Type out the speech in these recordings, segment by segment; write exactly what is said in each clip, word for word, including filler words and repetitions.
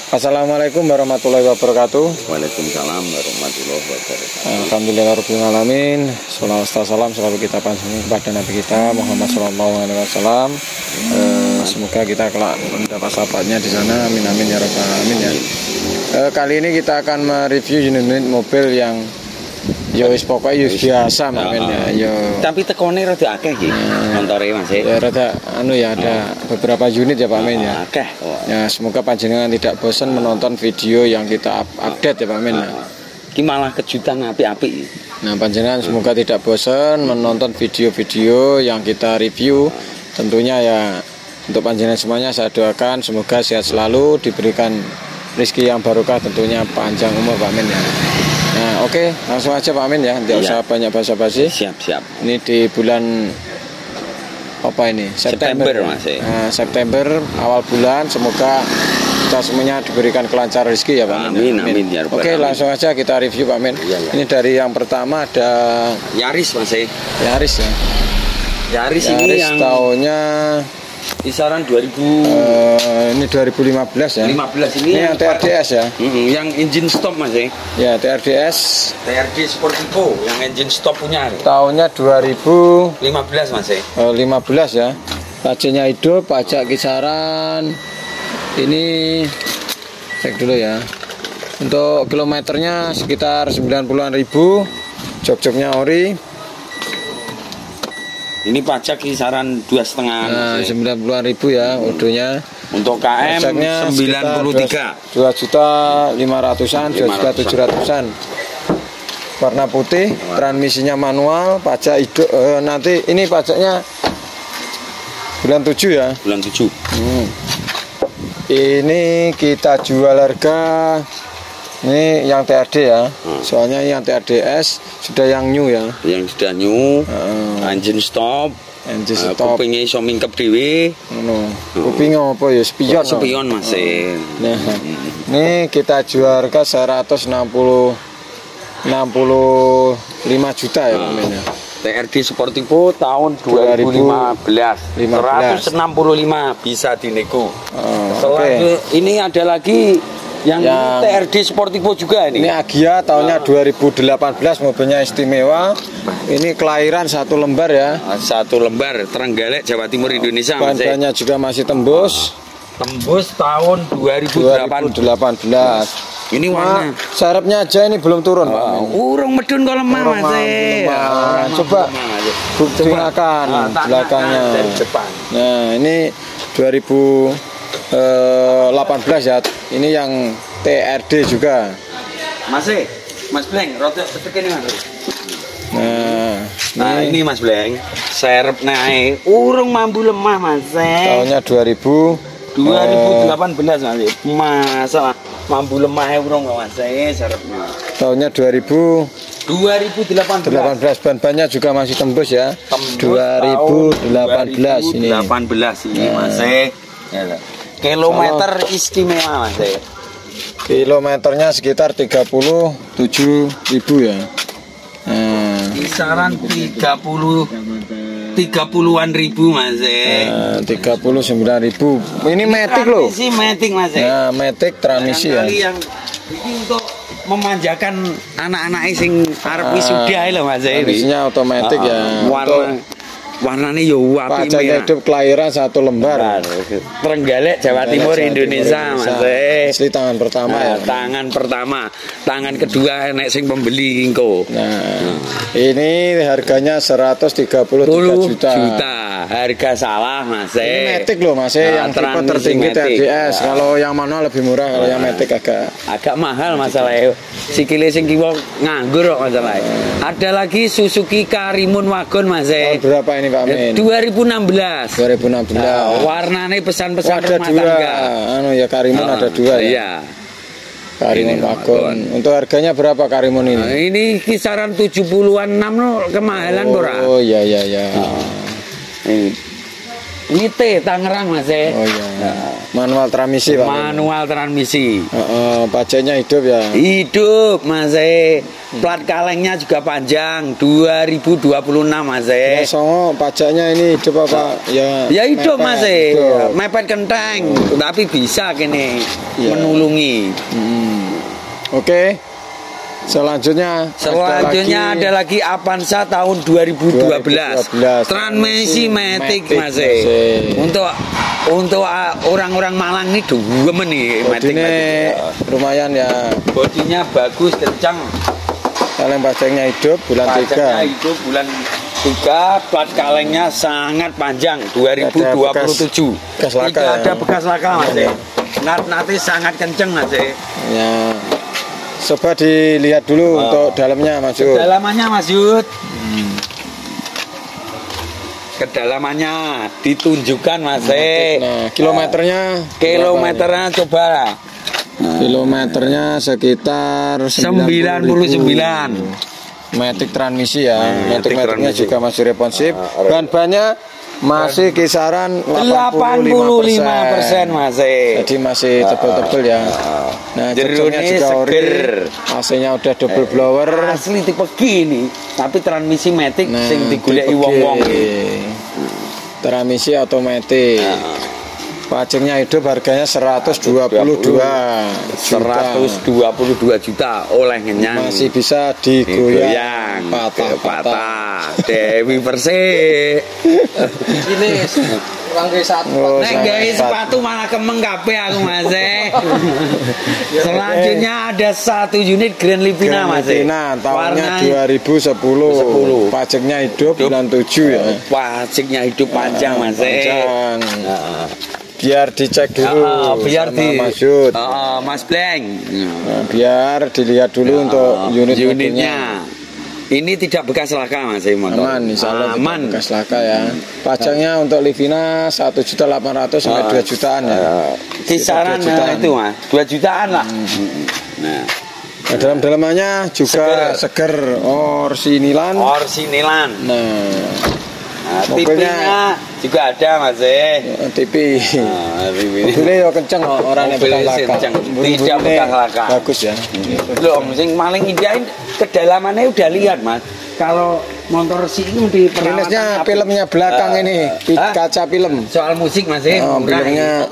Assalamualaikum warahmatullahi wabarakatuh. Waalaikumsalam warahmatullahi wabarakatuh. Alhamdulillahirabbil alamin. Shalawat salam selalu kita panjatkan kepada Nabi kita Muhammad Shallallahu Alaihi Wasallam. Eh, semoga kita kelak mendapat syafaatnya di sana. Amin amin ya rabbal alamin ya. Eh, kali ini kita akan mereview unit mobil yang ya wis pokoknya biasa mamen ya. Yo. Tapi tekone rada akeh iki. Montore Mas. Ya rada anu ya ada oh. beberapa unit ya Pak Men ya. Akeh. Oh. Ya semoga panjenengan tidak bosan menonton video yang kita up update ya Pak Men ya. Iki malah kejutan apik-apik. Nah, panjenengan semoga tidak bosan menonton video-video yang kita review. Tentunya ya untuk panjenengan semuanya saya doakan semoga sehat selalu, diberikan rezeki yang barokah, tentunya panjang umur Pak Men ya. Nah oke okay, langsung aja Pak Amin ya, tidak usah banyak basa-basi. Siap siap. Ini di bulan apa ini? September, September Mas. Nah, September awal bulan, semoga kita semuanya diberikan kelancaran rezeki ya Pak Amin. Amin, amin ya Oke okay, langsung aja kita review Pak Amin. Ya, ya. Ini dari yang pertama ada Yaris Mas. Yaris ya. Yaris, Yaris ini yang tahunnya kisaran dua ribu uh, ini dua ribu lima belas ya. lima belas ini, ini yang T R D S ya. Mm -hmm, yang engine stop Mas. Ya, T R D S. T R D Sportivo yang engine stop punya. Tahunnya dua ribu lima belas Mas. Uh, lima belas ya. Pajaknya hidup, pajak kisaran ini cek dulu ya. Untuk kilometernya sekitar sembilan puluhan ribu. Jok-joknya ori. Ini pajak kisaran dua setengah. Nah, sembilan puluhan ribu ya odonya. Untuk K M sembilan puluh tiga. Dua juta lima ratusan, dua juta tujuh ratusan. Warna putih, transmisinya manual, pajak hidup. Eh, nanti ini pajaknya bulan tujuh ya. Bulan tujuh. Hmm. Ini kita jual harga. Ini yang T R D ya, hmm. soalnya yang T R D S sudah yang new ya. Yang sudah new, uh, engine stop, engine stop. Uh, kupingnya iso mingkep dhewe. Ngono. Kupingnya apa ya? Spion. Spion Mas. Uh. Nah, hmm. ini kita jual harga seratus enam puluh lima juta ya, uh. namanya. T R D Sportivo tahun dua ribu lima belas. seratus enam puluh lima bisa dinego. Uh, Setelah okay. ini ada lagi yang, yang T R D Sportivo juga ini. Ini Agia tahunnya dua ribu delapan belas, mobilnya istimewa. Ini kelahiran satu lembar ya. Satu lembar, Trenggalek, Jawa Timur, Indonesia. Bahan-bahannya juga masih tembus. Tembus tahun dua ribu delapan belas. Ini warna. Nah, sarapnya aja ini belum turun. Oh, urung medun kok lemah Mas. Nah, coba buktikan nah, belakangnya. Dari depan. Nah, ini dua ribu delapan belas ya. Ini yang T R D juga. Mas Mas Bleng, roti ini Mas. Nah, nah ini, ini Mas Bleng, serep naik, urung mampu lemah Mas. Tahunnya dua ribu delapan belas Mas. Masalah mampu lemah urung Mas, serepnya. Tahunnya dua ribu delapan belas. Ban-bannya juga masih tembus ya. Tembus dua ribu delapan belas ini. delapan belas ini nah. Mas. Ya, kilometer Halo. Istimewa Mas. Kilometernya sekitar tiga puluh tujuh ribu ya. Nah. Kisaran tiga puluh tiga puluhan ribu Mas. Nah, tiga puluh sembilan ribu. Ini Matic loh. Transmisi Matic Mas. Nah, Matic transmisi ya. Yang ini untuk memanjakan anak-anak sing arep wisuda lho Mas. Transmisinya otomatis uh, ya. Warna warnanya yo apik. Pajaknya hidup kelahiran satu lembar. Trenggalek Jawa Timur Indonesia Mas. Asli tangan pertama nah, ya. Tangan pertama, tangan kedua nek sing pembeli engko. Nah, hmm. ini harganya seratus tiga puluh tiga juta. juta. Harga salah Mas. Ini Matic loh Mas, nah, yang tipe tertinggi T R D S. Nah. Kalau yang manual lebih murah, nah. kalau yang Matic agak agak mahal masalahnya. Sikile sing kiwa nganggur kok masalahnya. Nah. Ada lagi Suzuki Karimun Wagon Mas. Tahun berapa ini Pak Amin? dua ribu enam belas. dua ribu enam belas. Nah, warnanya pesan-pesan oh, rumah tangga. Anu ya Karimun oh, ada dua ya. Iya. Karimun Wagon. Untuk harganya berapa Karimun ini? Nah, ini kisaran tujuh puluhan enam no, kemahalan oh, ora? Oh iya iya iya. Oh. Ini. Ini T Tangerang Mas. Oh iya. Nah. Manual transmisi Pak. Manual transmisi. Uh, uh, pajaknya hidup ya. Hidup Mas. Plat kalengnya juga panjang dua ribu dua puluh enam Mas. Ya, songo pajaknya ini hidup apa? Ya. Ya hidup mepet, Mas. hidup. Mepet kenteng, oh. Tapi bisa kene ya. menulungi. Hmm. Oke. Okay. Selanjutnya Selanjutnya ada lagi, ada lagi Avanza tahun dua ribu dua belas, transmisi matic Mas. Untuk untuk orang-orang Malang ini demen nih matic. Ini lumayan ya. Bodinya bagus, kencang. Kaleng pajaknya hidup bulan tiga. Hidup bulan tiga, plat kalengnya sangat panjang dua ribu dua puluh tujuh. Bekas laka. Tidak ada bekas laka Mas. Nanti sangat kenceng Mas. Ya. Coba dilihat dulu oh. untuk dalamnya Mas Yud. Kedalamannya Mas Yud. Hmm. Kedalamannya ditunjukkan Mas. Nah, kilometernya kilometernya coba. Nah. Kilometernya sekitar sembilan puluh sembilan. Matic transmisi ya. Nah, Matic Maticnya juga masih responsif. Uh, Ban-bannya masih kisaran delapan puluh lima persen Mas. Jadi masih tebel-tebel ya. Nah, jeruknya juga ori. A C-nya udah double blower. Asli tipe gini, tapi transmisi matic nah, sing digoleki wong-wong. Transmisi otomatis. Nah. Pajaknya hidup harganya seratus dua puluh dua juta. seratus dua puluh dua juta oleh ngenyang. Masih bisa digoyang patah-patah. Dewi Persik. Ini kurang guys satu. Oh, nek guys sepatu malah kemeng kabeh aku Mas. Selanjutnya ada satu unit Grand Livina Mas. Livina tahunnya dua ribu sepuluh. Pajaknya hidup bulan tujuh ya. Pajaknya hidup panjang Mas. Panjang. Biar dicek dulu uh, biar di Mas Yud. Uh, Mas Bleng. Nah, biar dilihat dulu uh, untuk unit unitnya. Ini tidak bekas laka Mas motor. Aman, insyaallah aman. Bekas laka ya. Pajaknya untuk Livina satu juta delapan ratus sampai dua jutaan ya. Uh, kisaran jutaan. Itu Mas, dua jutaan lah. Hmm. Nah, nah dalam-dalamannya juga seger, seger orsinilan. Orsinilan. Nah, Nah, mobilnya juga ada Mas. T V. Nah, mobilnya yo kenceng orang yang bekas laka. Tidak bekas laka. Bagus ya. Loh, sing maling indahin kedalamannya udah lihat Mas. Kalau motor si ini di perawatan filmnya belakang uh, ini uh, kaca film soal musik Mas. Oh, filmnya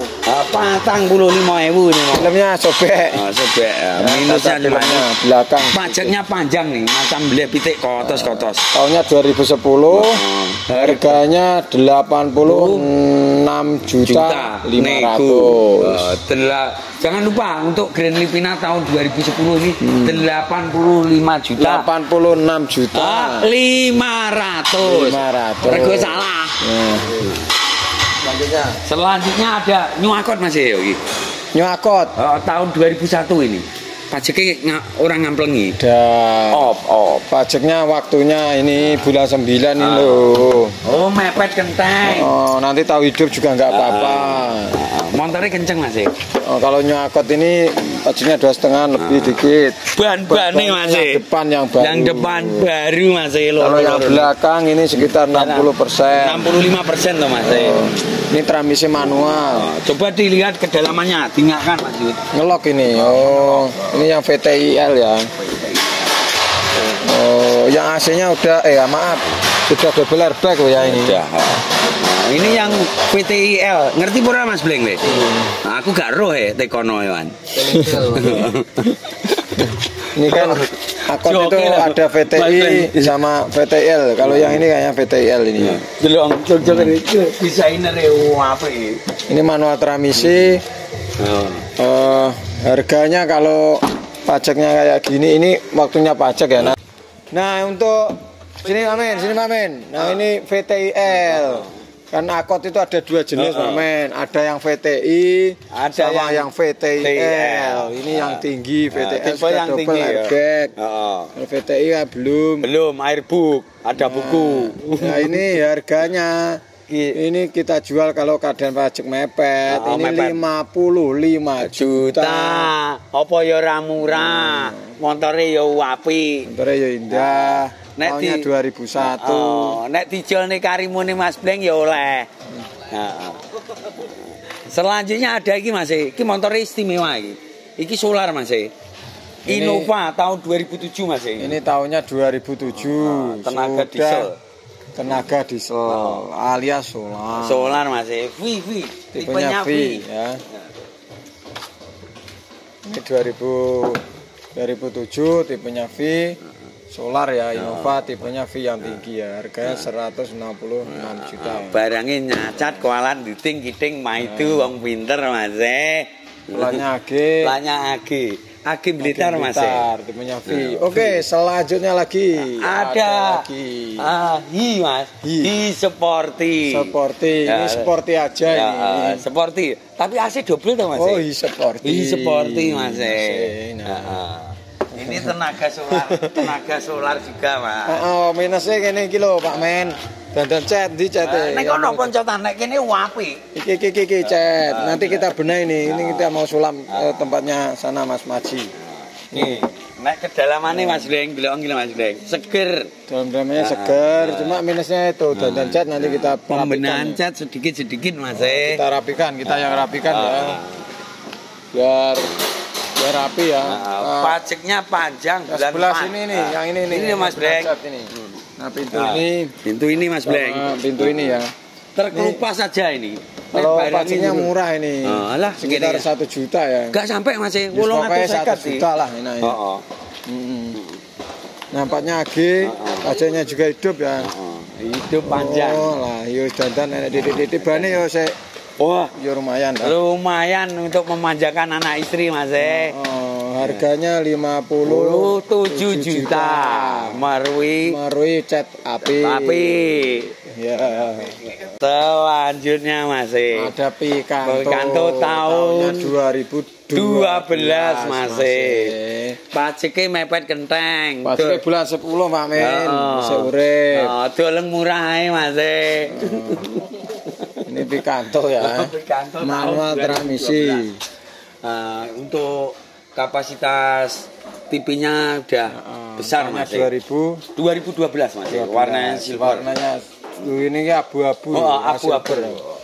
patang puluh lima ribu ini filmnya sobek. Oh, sobek ya. Minusnya cuma belakang pajaknya panjang nih macam beli pitik kotos-kotos. Tahunnya dua ribu sepuluh. Oh. Harganya delapan puluh enam juta lima ratus. Jangan lupa untuk Grand Livina tahun dua ribu sepuluh ini hmm. delapan puluh lima juta. delapan puluh enam juta. Ah, lima ratus. lima ratus. Rego salah. Nah. Selanjutnya. Selanjutnya ada New Accord Mas Yogi. New Accord. Oh, tahun dua ribu satu ini. Pajaknya ng orang ngamplengi. Dah. Op, op. Pajaknya waktunya ini bulan sembilan ini ah. loh. Oh, mepet kenteng. Oh, nanti tahu hidup juga nggak apa-apa. Ah. Motornya kenceng Mas. Oh, kalau New Accord ini pajaknya dua setengah lebih ah. dikit. Ban-ban nih Mas. Yang depan yang baru. Yang depan baru Mas. Kalau yang belakang ini sekitar enam puluh persen. enam puluh lima persen loh Mas. Oh. Ini transmisi manual. Oh, coba dilihat kedalamannya, tinggalkan Mas Yud. Ngelok ini. Oh, ini yang V T I L ya. Oh, yang A C-nya udah eh maaf, sudah double airbag ya ini. Udah. Nah, ini yang V T I L. Ngerti pura Mas Bleng le? Hmm. Nah, aku gak roh ya tekono ya. Ini kan Accord itu ada V T I sama V T L. Kalau yang ini kayaknya V T I L ini. Delong, jog-jog desainer ya apa ini? Ini manual transmisi. Oh. Uh, harganya kalau pajaknya kayak gini, ini waktunya pajak ya. Nah, nah untuk sini Mamen, sini Mamen. Nah ini V T I L. Kan Accord itu ada dua jenis uh, uh. Mamen. Ada yang V T I, ada sama yang, yang V T I L. Ini uh. yang tinggi V T I L uh, yang double airbag. Uh, uh. V T I ya belum. Belum airbook, ada nah, buku. Nah ini harganya. Ini kita jual kalau keadaan pajak mepet. Oh, ini mepet. lima puluh lima juta. Apa ya ora murah. Hmm. Montore ya apik. Montore ya indah. Nek tahunnya dua ribu satu. Oh, nek dijelne karimune Mas Bleng ya oleh. Nah. Selanjutnya ada iki Mas. Iki motor istimewa iki. Iki solar Mas. Innova tahun dua ribu tujuh Mas. Ini tahunnya dua ribu tujuh. Oh, tenaga Sudah diesel. Tenaga diesel oh. alias solar. Solar Mas. V V. Tipenya V ya. Ini dua ribu tujuh tipenya V. Solar ya, Innova tipenya V yang tinggi ya, harganya seratus enam puluh enam juta. Barangnya nyacat kualan diting kiting maitu wong pinter Mas. Lanya A G. Lanya A G. A G Blitar Mas. Tipenya V. Oke, selanjutnya lagi ada lagi. Ah, hi Mas. Hi Sporty. Sporty. Ini sporty aja ya, ini. Sporty. Tapi A C double tuh Mas. Oh, hi Sporty. Hi Sporty Mas. Nah. Ini tenaga solar, tenaga solar juga Mas. Oh, minusnya kene iki lho Pak Men. Dandan cat di cat. Nek kono poncotan nek kene apik. Iki iki iki cat. Nanti kita benahi nih. Ini kita mau sulam eh, tempatnya sana Mas Maji. Nih, nek kedalamannya Mas Bleng, delok ngene Mas Bleng. Seger. Dalam-dalamnya seger, cuma minusnya itu dandan cat nanti kita pembenahan cat sedikit-sedikit Mas. Kita rapikan, kita yang rapikan ya. Biar biar rapi ya. Nah, pajaknya panjang bulan sebelah sini nih, yang ini nih. Ini Mas Bleng. Nah, pintu nah, ini, pintu ini Mas Bleng. Nah, pintu ini ya. Terkelupas saja ini. Kalau pajaknya murah ini. Oh, alah, sekitar satu juta ya. Enggak sampai Mas. Wolong atau satu juta lah ini. Oh, oh. Hmm. Nampaknya A G, pajaknya juga hidup ya. Oh, hidup panjang. Oh, lah, yo dandan enek titik-titik bane yo sik. Wah, ya lumayan dah. Lumayan untuk memanjakan anak istri Mas. Oh, harganya lima puluh tujuh juta. Marui. Marui cat api. Api. Ya. Selanjutnya Mas. Ada Picanto. Picanto tahun dua ribu dua belas Mas. Pajaknya mepet kenteng. Pajaknya bulan sepuluh Pak Men. Bisa urip. Oh, doleng murah ae Mas. Ini Picanto ya. Picanto manual transmisi. Uh, untuk kapasitas tipenya udah uh, besar Mas. dua ribu dua ribu dua belas Mas. Warnanya silver. Warnanya ini abu-abu. Oh, abu-abu.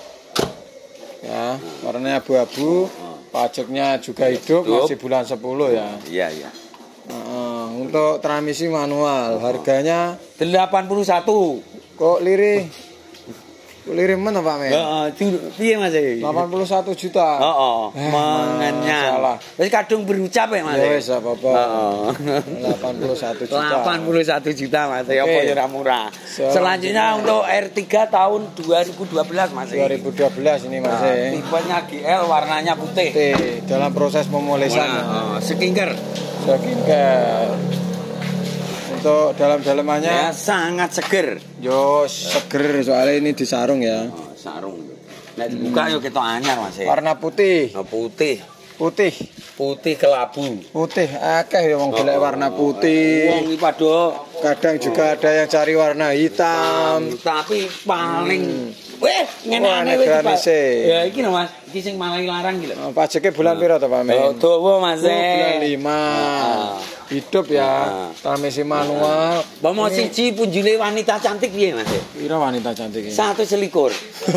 Ya, warnanya abu-abu. Pajaknya juga hidup, hidup, masih bulan sepuluh ya. Iya, iya. Uh, untuk transmisi manual, harganya delapan puluh satu. Kok lirih? Lirik mana Pak Men? Heeh, piye Mas iki? delapan puluh satu juta. Heeh, mengenyang. Salah. Wis kadung berucap ya Mas. Ya wis apa-apa. Heeh. delapan puluh satu juta. delapan puluh satu juta Mas, ya apa ya murah. Selanjutnya untuk R tiga tahun dua ribu dua belas Mas. dua ribu dua belas ini Mas. Nah, tipenya G L, warnanya putih. Putih, dalam proses pemulisan. Nah, skincare. Skincare. Untuk dalam-dalamannya ya, sangat seger. Yo seger soalnya ini disarung ya. Oh, sarung. Nek dibuka hmm. yo ketok anyar Mas. Warna putih. Oh, putih. Putih. Putih kelabu. Putih akeh ya wong golek oh, warna putih. Wong iki padha kadang juga ada yang cari warna hitam, hitam tapi paling hmm. Weh, ngene wis ya iki lho Mas, iki sing malah larang iki lho. Oh, pajaknya bulan piro to Pak Men? Oh, dawa Mas. Oh, bulan lima. Ah. Hidup ya, transmisi manual. Pomo siji punjule wanita cantik piye Mas? Piro wanita cantik iki? Satu selikur.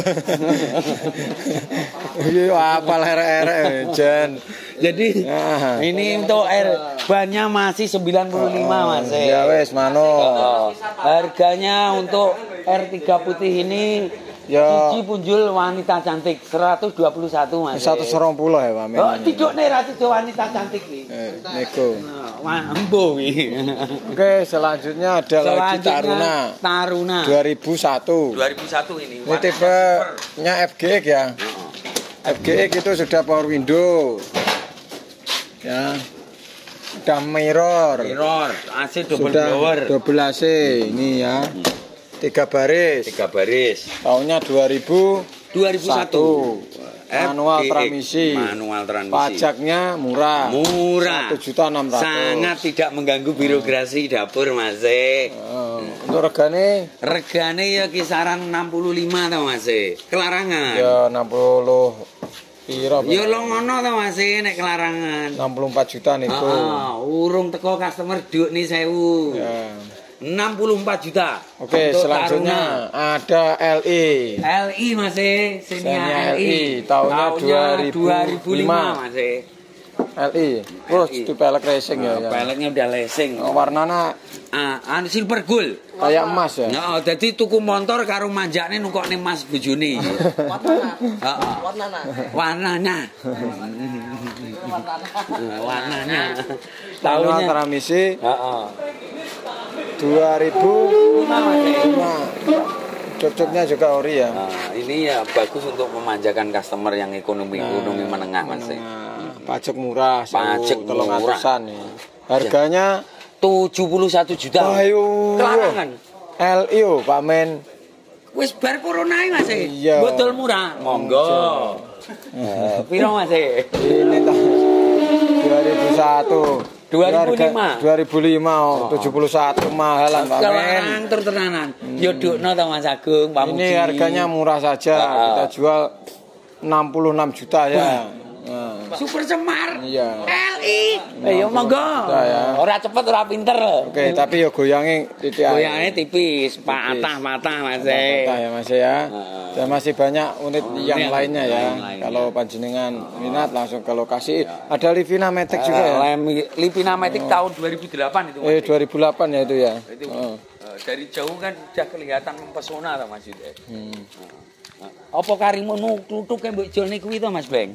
Iya, apal erek-erek jen. Jadi ah. ini untuk air bannya masih sembilan puluh lima Mas. Ya wes mano. Oh, harganya untuk R tiga putih ini ya siji punjul wanita cantik seratus dua puluh satu Mas. seratus dua puluh ya Pak Men. Oh, tidukne ra tidur wanita cantik iki. Eh, nego. Wah, embo iki. Oke, selanjutnya ada lagi Taruna. Taruna. dua ribu satu. dua ribu satu ini. Ini tipenya F G X ya. F G X itu sudah power window. Ya. Sudah mirror. Mirror, A C double sudah blower. Double A C ini ya. Tiga baris. Tiga baris. Tahunnya dua ribu satu. Manual transmisi. Manual transmisi. Pajaknya murah. Murah. satu juta enam ratus. Sangat tidak mengganggu birokrasi hmm. dapur Mas. Oh, untuk regane? Regane ya kisaran enam puluh lima tau Mas. Kelarangan. Ya enam puluh piro? Ya lo ngono to Mas nek kelarangan. enam puluh empat juta niku. Heeh, urung teko customer duk ni sewu. Ya. enam puluh empat juta. Oke, selanjutnya Taruna. Ada L I. L I Mas e, Xenia L I. Tahunnya dua ribu lima Mas e. L I. Terus di pelek racing ya. Oh, peleknya udah racing. Oh, warnanya ah, an silver gold. Kayak emas ya. Nah, jadi tuku motor karo manjakne nukokne emas bojone. Warnanya. Heeh. Warnanya. Warnanya. Warnanya. Tahunnya transmisi. Heeh. dua ribu lima. Cocoknya juga ori ya. Nah, ini ya bagus untuk memanjakan customer yang ekonomi ekonomi nah, menengah Mas. Nah, pajak murah, pajak murah. Nih. Harganya tujuh puluh satu juta. Ayo. Kelarangan. L I O Pak Men. Wis bar corona Mas. Iya. Botol murah. Monggo. Eh, piro Mas? Ini tahun dua ribu satu. dua ribu lima. dua ribu lima oh, tujuh puluh satu mahalan Pak Men. Kelarang tur tenanan. Hmm. Yo dukno to Mas Agung, Pak Ini harganya murah saja. Uh, Kita jual enam puluh enam juta ya. Nah. Super Semar. Iya. L I. Eh yo monggo. Ya. Ora cepet ora pinter. Oke, tapi yo goyange titik. Goyange tipis, patah-patah Mas. Patah ya Mas ya. Uh, Dan masih banyak unit uh, yang unit lainnya ya. Lain Kalau panjenengan minat langsung ke lokasi. Ya. Ada Livina Matic uh, juga ya. Livina Matic oh. tahun dua ribu delapan itu. Mas. Eh dua ribu delapan ya itu ya. Itu, oh. uh, dari jauh kan sudah kelihatan mempesona to Mas Yud. Hmm. Uh, uh. Apa karimu nutuke mbok jol niku to Mas Beng?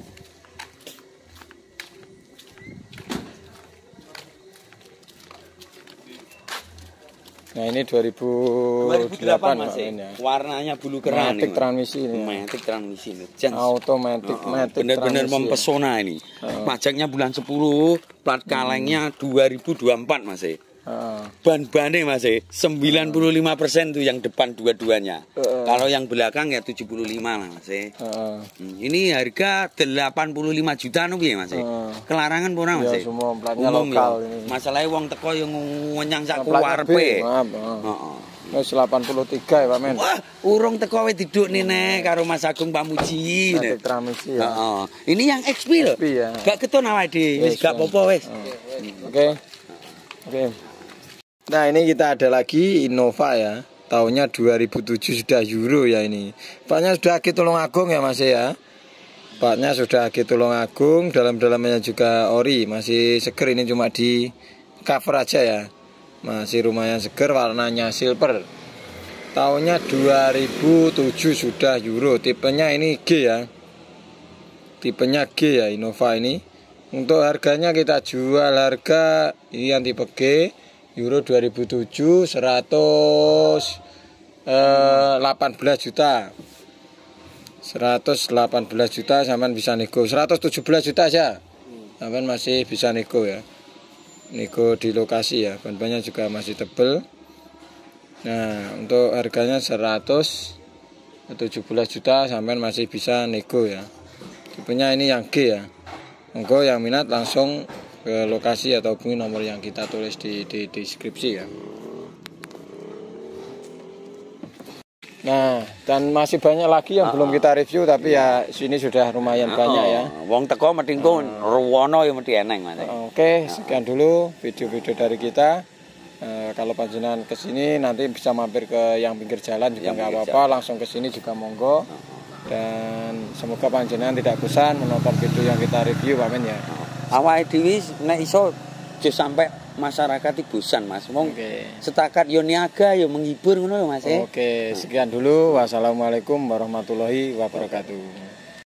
Nah ini dua ribu delapan Mas ya. Warnanya bulu keran. Matic transmisi ini. Matic transmisi ini. Automatic oh, oh. Matic. Benar-benar mempesona ini. Oh. Pajaknya bulan sepuluh, plat kalengnya hmm. dua ribu dua puluh empat Mas. Oh. Ban-bannya Mas sembilan puluh lima persen tuh yang depan dua-duanya. Oh. Kalau yang belakang ya tujuh puluh lima lah Mas. Oh. Hmm. Ini harga delapan puluh lima juta nih Mas. Oh. Kelarangan pura Mas. Ya semua platnya lokal ya. Ini. Masalahnya wong teko yang ngenyang sak kuwarepe. Maaf. Oh. Oh. delapan puluh tiga ya Pak Men. Wah, urung teko wis diduk nih karo Mas Agung Pamuji. Matic transmisi ya. Heeh. Ini yang X P lho. Ya. Gak keton awake dhewe. Wis gak apa-apa wis. Oke. Oke. Nah ini kita ada lagi Innova ya. Tahunnya dua ribu tujuh sudah Euro ya ini. Paknya sudah Agi Tulungagung ya Mas ya. Paknya sudah Agi Tulungagung. Dalam-dalamnya juga ori. Masih seger, ini cuma di cover aja ya. Masih lumayan seger, warnanya silver. Tahunnya dua ribu tujuh sudah Euro. Tipenya ini G ya. Tipenya G ya Innova ini. Untuk harganya kita jual harga ini yang tipe G Euro dua ribu tujuh seratus delapan belas juta. seratus delapan belas juta sampean bisa nego. seratus tujuh belas juta aja. Sampean masih bisa nego ya. Nego di lokasi ya. Ban-bannya juga masih tebel. Nah, untuk harganya seratus tujuh belas juta sampean masih bisa nego ya. Tipenya ini yang G ya. Monggo yang minat langsung ke lokasi atau hubungi nomor yang kita tulis di, di, di deskripsi ya. Nah, dan masih banyak lagi yang ah, belum kita review tapi ya sini sudah lumayan ah, banyak ya. Wong teko mending ku ruwono ya mesti eneng Mas. Oke, sekian dulu video-video dari kita. E, kalau panjenengan ke sini nanti bisa mampir ke yang pinggir jalan juga nggak apa-apa, langsung ke sini juga monggo. Dan semoga panjenengan tidak bosan menonton video yang kita review Pak Men ya. Awake dhewe nek iso aja sampai masyarakat bosan Mas. Wong okay. Setakat yo niaga yo menghibur ngono Mas. Oke, sekian dulu. Wassalamualaikum warahmatullahi wabarakatuh.